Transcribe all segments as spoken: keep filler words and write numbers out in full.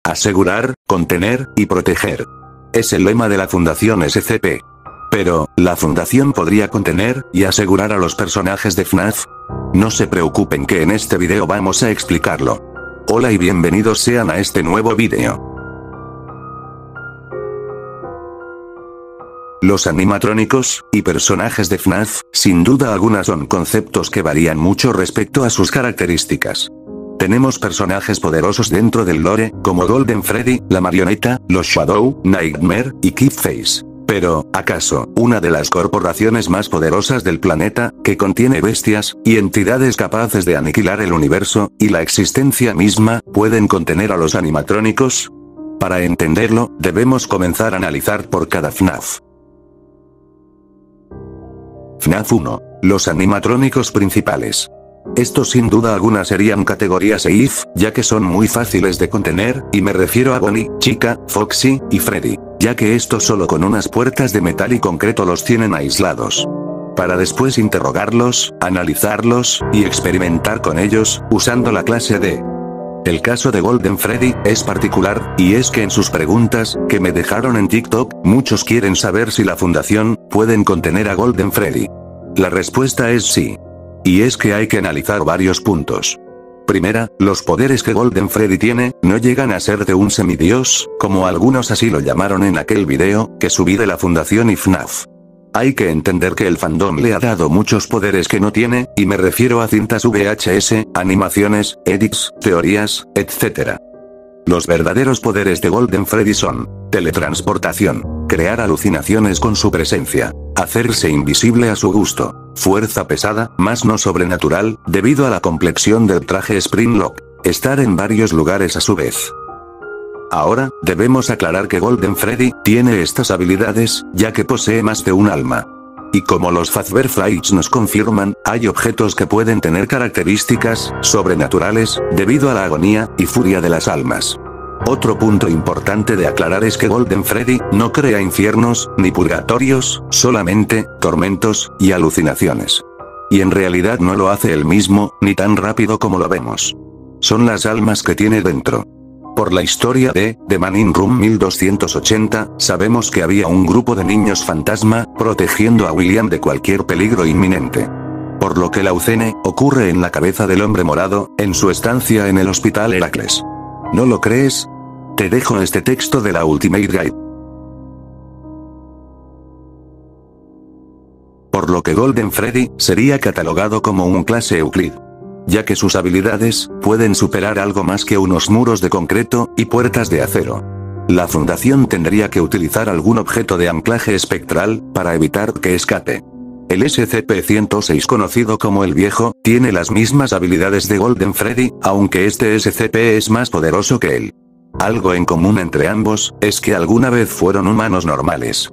Asegurar, contener, y proteger. Es el lema de la Fundación S C P. Pero, ¿la Fundación podría contener y asegurar a los personajes de F NAF? No se preocupen que en este video vamos a explicarlo. Hola y bienvenidos sean a este nuevo video. Los animatrónicos y personajes de F NAF, sin duda alguna son conceptos que varían mucho respecto a sus características. Tenemos personajes poderosos dentro del lore, como Golden Freddy, la marioneta, los Shadow, Nightmare, y Kidface. Pero, ¿acaso, una de las corporaciones más poderosas del planeta, que contiene bestias, y entidades capaces de aniquilar el universo, y la existencia misma, pueden contener a los animatrónicos? Para entenderlo, debemos comenzar a analizar por cada F NAF. F NAF uno. Los animatrónicos principales. Estos sin duda alguna serían categorías E I F, ya que son muy fáciles de contener, y me refiero a Bonnie, Chica, Foxy, y Freddy, ya que estos solo con unas puertas de metal y concreto los tienen aislados. Para después interrogarlos, analizarlos, y experimentar con ellos, usando la clase D. El caso de Golden Freddy es particular, y es que en sus preguntas, que me dejaron en TikTok, muchos quieren saber si la Fundación pueden contener a Golden Freddy. La respuesta es sí. Y es que hay que analizar varios puntos. Primera, los poderes que Golden Freddy tiene, no llegan a ser de un semidios, como algunos así lo llamaron en aquel video, que subí de la Fundación y F NAF. Hay que entender que el fandom le ha dado muchos poderes que no tiene, y me refiero a cintas V H S, animaciones, edits, teorías, etcétera. Los verdaderos poderes de Golden Freddy son: teletransportación, crear alucinaciones con su presencia, hacerse invisible a su gusto, fuerza pesada, más no sobrenatural, debido a la complexión del traje Springlock, estar en varios lugares a su vez. Ahora, debemos aclarar que Golden Freddy tiene estas habilidades, ya que posee más de un alma. Y como los Fazbear Fights nos confirman, hay objetos que pueden tener características sobrenaturales, debido a la agonía y furia de las almas. Otro punto importante de aclarar es que Golden Freddy no crea infiernos, ni purgatorios, solamente tormentos y alucinaciones. Y en realidad no lo hace él mismo, ni tan rápido como lo vemos. Son las almas que tiene dentro. Por la historia de The Man in Room mil doscientos ochenta, sabemos que había un grupo de niños fantasma, protegiendo a William de cualquier peligro inminente. Por lo que la U C N ocurre en la cabeza del hombre morado, en su estancia en el Hospital Heracles. ¿No lo crees? Te dejo este texto de la Ultimate Guide. Por lo que Golden Freddy sería catalogado como un clase Euclid, ya que sus habilidades pueden superar algo más que unos muros de concreto y puertas de acero. La Fundación tendría que utilizar algún objeto de anclaje espectral para evitar que escape. El S C P ciento seis, conocido como el Viejo, tiene las mismas habilidades de Golden Freddy, aunque este S C P es más poderoso que él. Algo en común entre ambos es que alguna vez fueron humanos normales.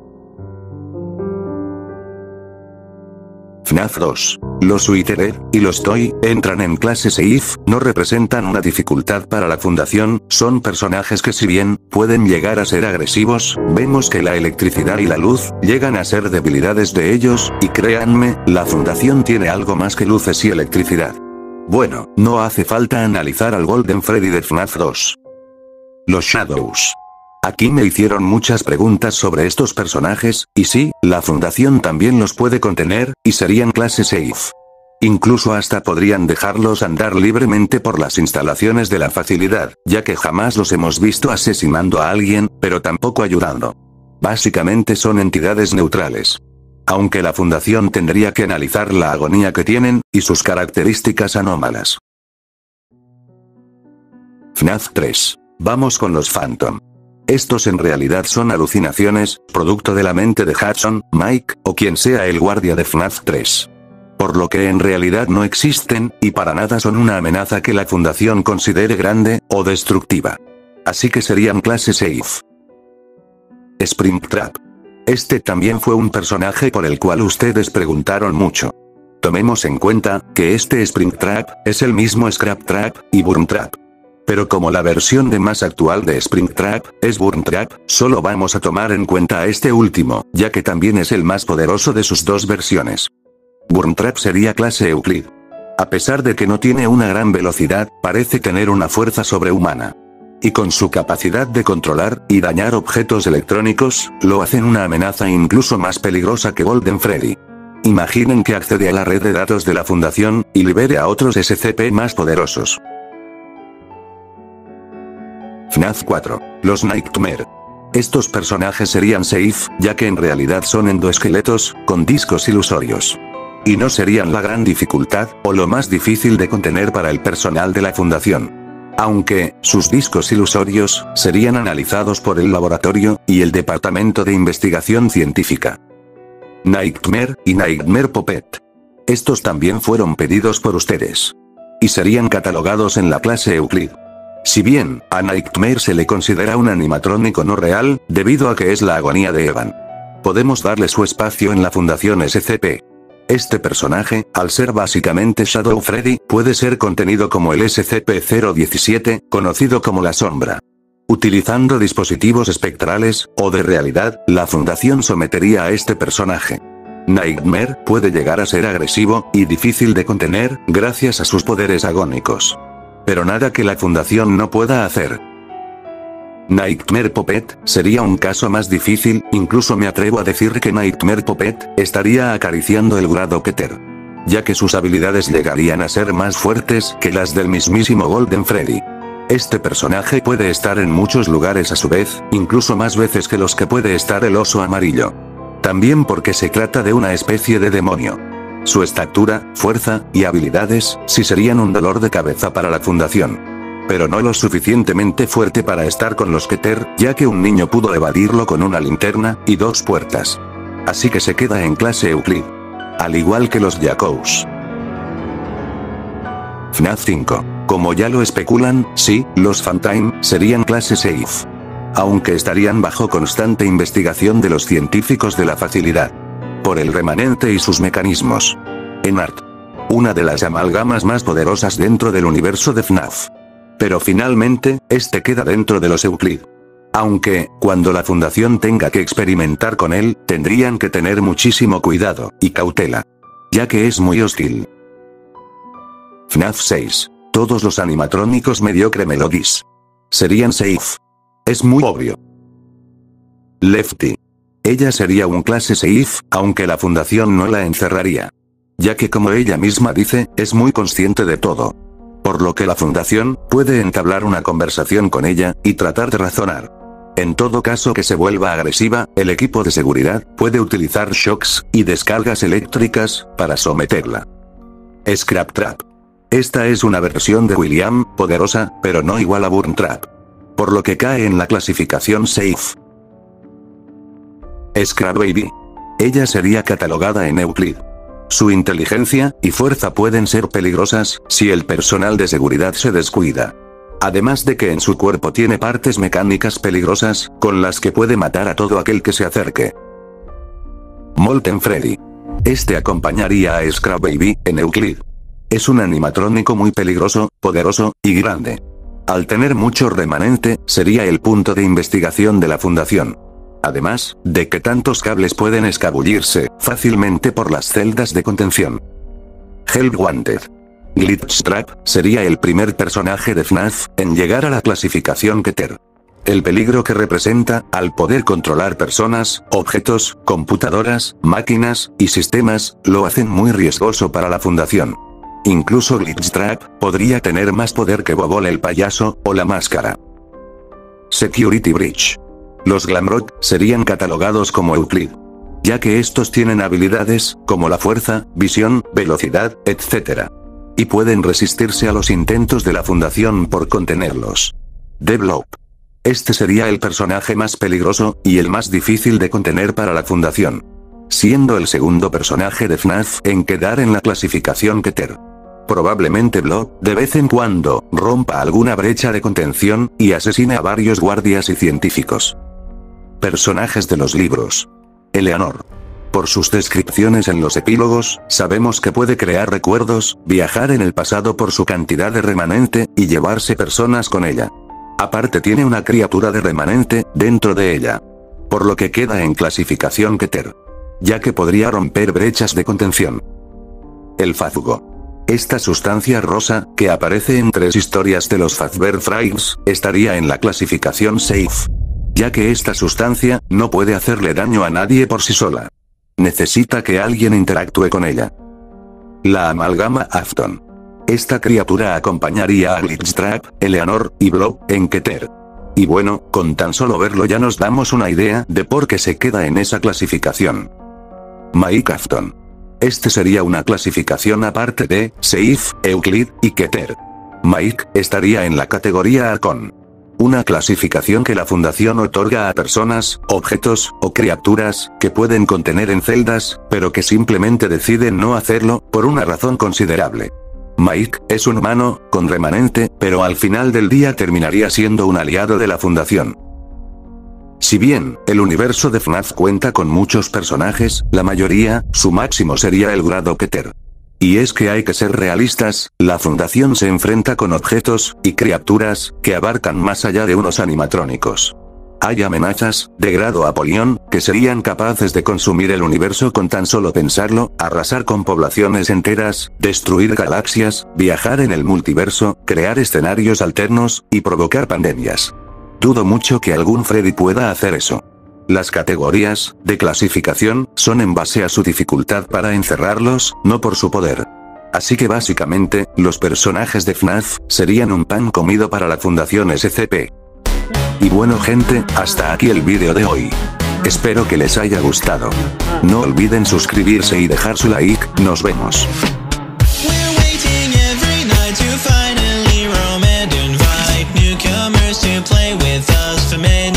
F NAF dos. Los Wither y los Toy entran en clases E I F, no representan una dificultad para la Fundación, son personajes que si bien pueden llegar a ser agresivos, vemos que la electricidad y la luz llegan a ser debilidades de ellos, y créanme, la Fundación tiene algo más que luces y electricidad. Bueno, no hace falta analizar al Golden Freddy de F NAF dos. Los Shadows. Aquí me hicieron muchas preguntas sobre estos personajes, y sí, la Fundación también los puede contener, y serían clases E I F. Incluso hasta podrían dejarlos andar libremente por las instalaciones de la facilidad, ya que jamás los hemos visto asesinando a alguien, pero tampoco ayudando. Básicamente son entidades neutrales. Aunque la Fundación tendría que analizar la agonía que tienen, y sus características anómalas. F NAF tres. Vamos con los Phantom. Estos en realidad son alucinaciones, producto de la mente de Hudson, Mike, o quien sea el guardia de F NAF tres. Por lo que en realidad no existen, y para nada son una amenaza que la Fundación considere grande, o destructiva. Así que serían clases E I F. Springtrap. Este también fue un personaje por el cual ustedes preguntaron mucho. Tomemos en cuenta, que este Springtrap, es el mismo Scraptrap, y Burntrap. Pero como la versión de más actual de Springtrap, es Burntrap, solo vamos a tomar en cuenta a este último, ya que también es el más poderoso de sus dos versiones. Burntrap sería clase Euclid. A pesar de que no tiene una gran velocidad, parece tener una fuerza sobrehumana. Y con su capacidad de controlar y dañar objetos electrónicos, lo hacen una amenaza incluso más peligrosa que Golden Freddy. Imaginen que accede a la red de datos de la Fundación, y libere a otros S C P más poderosos. F NAF cuatro. Los Nightmare. Estos personajes serían safe, ya que en realidad son endoesqueletos, con discos ilusorios. Y no serían la gran dificultad, o lo más difícil de contener para el personal de la Fundación. Aunque, sus discos ilusorios, serían analizados por el laboratorio, y el Departamento de Investigación Científica. Nightmare, y Nightmare Puppet. Estos también fueron pedidos por ustedes. Y serían catalogados en la clase Euclid. Si bien, a Nightmare se le considera un animatrónico no real, debido a que es la agonía de Evan. Podemos darle su espacio en la Fundación S C P. Este personaje, al ser básicamente Shadow Freddy, puede ser contenido como el S C P cero diecisiete, conocido como la sombra. Utilizando dispositivos espectrales, o de realidad, la Fundación sometería a este personaje. Nightmare puede llegar a ser agresivo, y difícil de contener, gracias a sus poderes agónicos. Pero nada que la Fundación no pueda hacer. Nightmare Puppet sería un caso más difícil, incluso me atrevo a decir que Nightmare Puppet estaría acariciando el grado Keter. Ya que sus habilidades llegarían a ser más fuertes que las del mismísimo Golden Freddy. Este personaje puede estar en muchos lugares a su vez, incluso más veces que los que puede estar el oso amarillo. También porque se trata de una especie de demonio. Su estatura, fuerza, y habilidades, sí serían un dolor de cabeza para la Fundación. Pero no lo suficientemente fuerte para estar con los Keter, ya que un niño pudo evadirlo con una linterna, y dos puertas. Así que se queda en clase Euclid. Al igual que los Yakous. F NAF cinco. Como ya lo especulan, sí, los Phantom serían clase safe. Aunque estarían bajo constante investigación de los científicos de la facilidad. Por el remanente y sus mecanismos. Enart. Una de las amalgamas más poderosas dentro del universo de F NAF. Pero finalmente, este queda dentro de los Euclid. Aunque, cuando la Fundación tenga que experimentar con él, tendrían que tener muchísimo cuidado, y cautela. Ya que es muy hostil. F NAF seis. Todos los animatrónicos mediocre Melodies. Serían safe. Es muy obvio. Lefty. Ella sería un clase safe, aunque la Fundación no la encerraría. Ya que como ella misma dice, es muy consciente de todo. Por lo que la Fundación puede entablar una conversación con ella, y tratar de razonar. En todo caso que se vuelva agresiva, el equipo de seguridad puede utilizar shocks y descargas eléctricas para someterla. Scrap Trap. Esta es una versión de William, poderosa, pero no igual a Burn Trap. Por lo que cae en la clasificación safe. Scrap Baby. Ella sería catalogada en Euclid. Su inteligencia y fuerza pueden ser peligrosas si el personal de seguridad se descuida. Además de que en su cuerpo tiene partes mecánicas peligrosas, con las que puede matar a todo aquel que se acerque. Molten Freddy. Este acompañaría a Scrap Baby en Euclid. Es un animatrónico muy peligroso, poderoso, y grande. Al tener mucho remanente, sería el punto de investigación de la Fundación. Además, de que tantos cables pueden escabullirse fácilmente por las celdas de contención. Help Wanted. Glitchtrap sería el primer personaje de F NAF en llegar a la clasificación Keter. El peligro que representa, al poder controlar personas, objetos, computadoras, máquinas, y sistemas, lo hacen muy riesgoso para la Fundación. Incluso Glitchtrap podría tener más poder que Bobol el payaso, o la máscara. Security Breach. Los Glamrock serían catalogados como Euclid. Ya que estos tienen habilidades, como la fuerza, visión, velocidad, etcétera. Y pueden resistirse a los intentos de la Fundación por contenerlos. Develop. Este sería el personaje más peligroso, y el más difícil de contener para la Fundación. Siendo el segundo personaje de F NAF en quedar en la clasificación Keter. Probablemente Blob, de vez en cuando, rompa alguna brecha de contención, y asesine a varios guardias y científicos. Personajes de los libros. Eleanor. Por sus descripciones en los epílogos, sabemos que puede crear recuerdos, viajar en el pasado por su cantidad de remanente, y llevarse personas con ella. Aparte tiene una criatura de remanente, dentro de ella. Por lo que queda en clasificación Keter. Ya que podría romper brechas de contención. El Fázugo. Esta sustancia rosa, que aparece en tres historias de los Fazbear Friends, estaría en la clasificación Safe. Ya que esta sustancia, no puede hacerle daño a nadie por sí sola. Necesita que alguien interactúe con ella. La amalgama Afton. Esta criatura acompañaría a Glitchtrap, Eleanor, y Blob, en Keter. Y bueno, con tan solo verlo ya nos damos una idea de por qué se queda en esa clasificación. Mike Afton. Este sería una clasificación aparte de Seif, Euclid, y Keter. Mike estaría en la categoría Arcon. Una clasificación que la fundación otorga a personas, objetos, o criaturas, que pueden contener en celdas, pero que simplemente deciden no hacerlo, por una razón considerable. Mike es un humano, con remanente, pero al final del día terminaría siendo un aliado de la fundación. Si bien, el universo de F NAF cuenta con muchos personajes, la mayoría, su máximo sería el grado Keter. Y es que hay que ser realistas, la fundación se enfrenta con objetos, y criaturas, que abarcan más allá de unos animatrónicos. Hay amenazas, de grado Apolión, que serían capaces de consumir el universo con tan solo pensarlo, arrasar con poblaciones enteras, destruir galaxias, viajar en el multiverso, crear escenarios alternos, y provocar pandemias. Dudo mucho que algún Freddy pueda hacer eso. Las categorías, de clasificación, son en base a su dificultad para encerrarlos, no por su poder. Así que básicamente, los personajes de F NAF, serían un pan comido para la fundación S C P. Y bueno gente, hasta aquí el vídeo de hoy. Espero que les haya gustado. No olviden suscribirse y dejar su like, nos vemos. To play with us for many